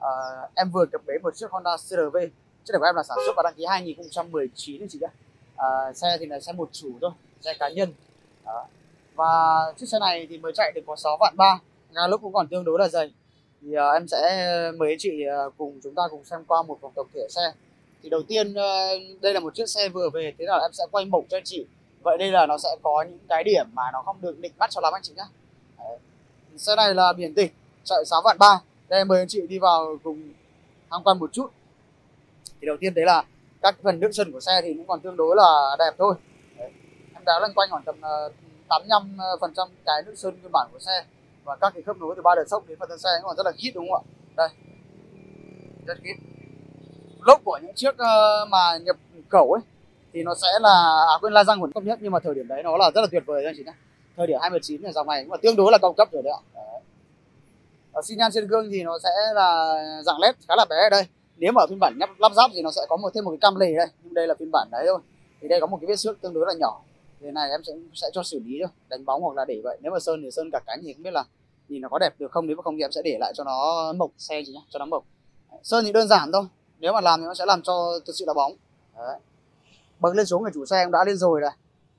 Em vừa cập bến một chiếc Honda CR-V. Chiếc này của em là sản xuất và đăng ký 2019 anh chị nhé. Xe thì là xe một chủ thôi, xe cá nhân. Và chiếc xe này thì mới chạy được có 6 vạn 3, ga lốp cũng còn tương đối là dày. Thì em sẽ mời anh chị cùng chúng ta cùng xem qua một vòng tổng thể xe. Thì đầu tiên đây là một chiếc xe vừa về, thế là em sẽ quay mộc cho anh chị. Vậy đây là nó sẽ có những cái điểm mà nó không được định mắt cho lắm anh chị nhé. Xe này là biển tịch, chạy 6 vạn 3. Đây mời anh chị đi vào cùng tham quan một chút. Thì đầu tiên đấy là các phần nước sơn của xe thì cũng còn tương đối là đẹp thôi. Em đá loanh quanh khoảng tầm 85% cái nước sơn nguyên bản của xe. Và các cái khớp nối từ ba đợt sốc đến phần thân xe cũng còn rất là khít đúng không ạ? Đây, rất khít. Lốp của những chiếc mà nhập khẩu ấy thì nó sẽ là quên la răng của cấp nhất, nhưng mà thời điểm đấy nó là rất là tuyệt vời anh chị nhé. Thời điểm 2019 thì dòng này cũng là tương đối là cao cấp rồi đấy ạ. Xi nhan trên gương thì nó sẽ là dạng led khá là bé ở đây. Nếu mà ở phiên bản lắp ráp thì nó sẽ có thêm một cái cam lề đây, nhưng đây là phiên bản đấy thôi. Thì đây có một cái vết xước tương đối là nhỏ. Thế này em sẽ cho xử lý thôi, đánh bóng hoặc là để vậy. Nếu mà sơn thì sơn cả cánh thì không biết là nhìn nó có đẹp được không. Nếu mà không thì em sẽ để lại cho nó mộc xe chị nhé, cho nó mộc. Sơn thì đơn giản thôi, nếu mà làm thì nó sẽ làm cho thực sự là bóng. Đấy. Bật lên xuống người chủ xe cũng đã lên rồi đây.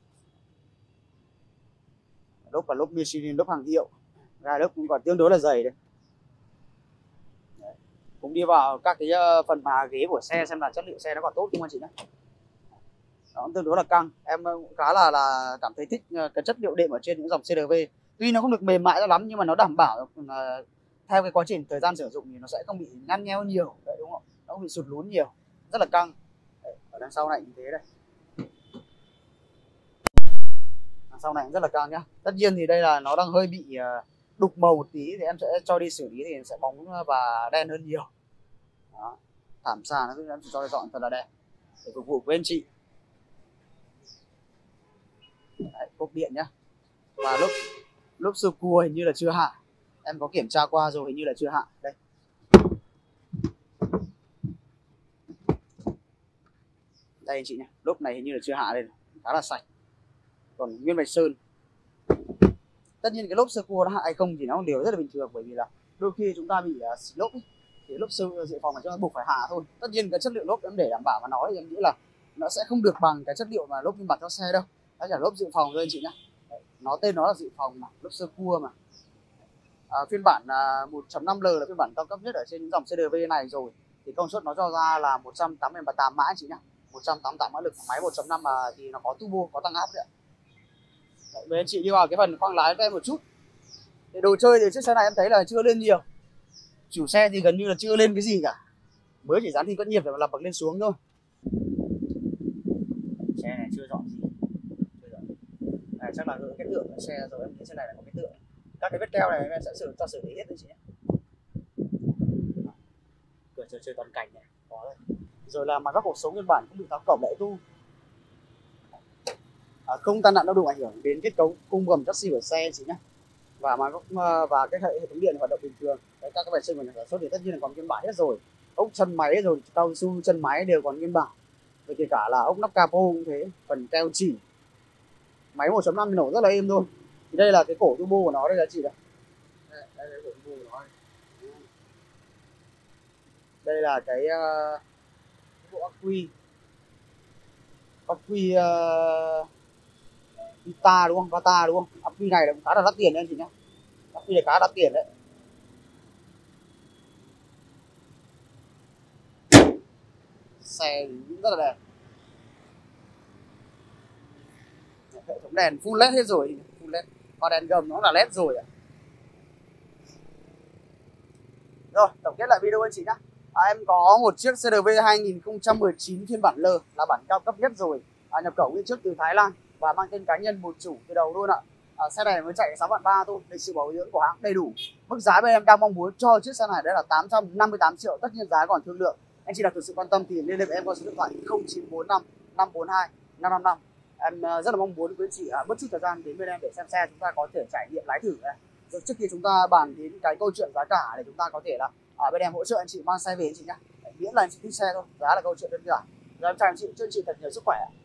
Lốp và lốp Michelin, lốp hàng hiệu. Gai lốp cũng còn tương đối là dày đây. Đấy. Cũng đi vào các cái phần mà ghế của xe xem là chất liệu xe nó còn tốt không anh chị nhé. Nó tương đối là căng. Em cũng khá là cảm thấy thích cái chất liệu đệm ở trên những dòng CR-V. Tuy nó không được mềm mại cho lắm nhưng mà nó đảm bảo theo cái quá trình thời gian sử dụng thì nó sẽ không bị nhăn nheo nhiều. Đấy, đúng không? Nó không bị sụt lún nhiều. Rất là căng. Đấy, ở đằng sau này như thế đây. Đằng sau này cũng rất là căng nhá. Tất nhiên thì đây là nó đang hơi bị đục màu một tí, thì em sẽ cho đi xử lý thì sẽ bóng và đen hơn nhiều. Đó. Thảm sàn nó em sẽ cho dọn thật là đẹp để phục vụ với anh chị. Đấy, cốp điện nhá. Và lốp sơ cua hình như là chưa hạ. Em có kiểm tra qua rồi, hình như là chưa hạ. Đây. Đây anh chị nhé, lốp này hình như là chưa hạ đây, khá là sạch. Còn nguyên vạch sơn. Tất nhiên cái lốp sơ cua nó hạ hay không thì nó là điều rất là bình thường, bởi vì là đôi khi chúng ta bị xì lốp ấy, thì lốp sơ dự phòng là cho nó buộc phải hạ thôi. Tất nhiên cái chất liệu lốp em để đảm bảo mà nói thì em nghĩ là nó sẽ không được bằng cái chất liệu mà lốp nguyên bản cho xe đâu. Đó là lốp dự phòng thôi anh chị nhé. Nó tên nó là dự phòng mà, lốp sơ cua mà. Phiên bản 1.5L là phiên bản cao cấp nhất ở trên những dòng CR-V này rồi. Thì công suất nó cho ra là 188 mã anh chị nhé. 188 mã lực, máy 1.5 mà thì nó có turbo, có tăng áp đấy ạ. Với anh chị đi vào cái phần khoang lái của em một chút. Thì đồ chơi thì chiếc xe này em thấy là chưa lên nhiều. Chủ xe thì gần như là chưa lên cái gì cả. Mới chỉ dán thì cất nhiệt và làm bậc lên xuống thôi. Xe này chưa dọn gì. Này chắc là cái tượng của xe rồi, em thấy trên này là có cái tượng. Các cái vết keo này em sẽ cho xử lý hết đấy chị nhé. Cửa chơi toàn cảnh này, có đây. Rồi là mặt các cuộc sống nguyên bản cũng bị tháo cổng lại tu. Không tai nạn lao động ảnh hưởng đến kết cấu cung gầm chassis của xe chị nhé. Và cái hệ thống điện hoạt động bình thường. Đấy, các cái vạch sơn của nhà sản xuất thì tất nhiên là còn nguyên bản hết rồi. Ốc chân máy rồi cao su chân máy đều còn nguyên bản. Và kể cả là ốc nắp capo cũng thế, phần keo chỉ. Máy 1.5 thì nổ rất là êm thôi. Thì đây là cái cổ turbo của nó đây là chị đây. Đây là cổ turbo của nó đây. Đây là cái bộ ắc quy Vita đúng không? Vata đúng không? Ắc quy này là khá là đắt tiền đấy anh chị nhé. Ắc quy này khá đắt tiền đấy. Xe cũng rất là đẹp. Hệ thống đèn full led hết rồi, full led. Và đèn gầm nó là led rồi ạ. Rồi, tổng kết lại video anh chị nhé. Em có một chiếc CR-V 2019 phiên bản L là bản cao cấp nhất rồi. Nhập khẩu nguyên chiếc từ Thái Lan và mang tên cá nhân một chủ từ đầu luôn ạ. Xe này mới chạy 6 vạn 3 thôi, lịch sử bảo dưỡng của hãng đầy đủ. Mức giá bên em đang mong muốn cho chiếc xe này đấy là 858 triệu, tất nhiên giá còn thương lượng. Anh chị nào thực sự quan tâm thì liên hệ với em qua số điện thoại 0945 542 555. Em rất là mong muốn quý chị mất chút thời gian đến bên em để xem xe, chúng ta có thể trải nghiệm lái thử này. Rồi trước khi chúng ta bàn đến cái câu chuyện giá cả để chúng ta có thể là bên em hỗ trợ anh chị mang xe về anh chị nhé. Miễn là anh chị thích xe thôi, giá là câu chuyện đơn giản. Rồi em chào anh chị, chúc anh chị thật nhiều sức khỏe.